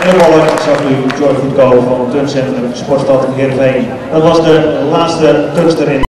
En de ballen zag u Joy Voetko van het Tuncentrum Sportstad Heerenveen. Dat was de laatste kunst erin.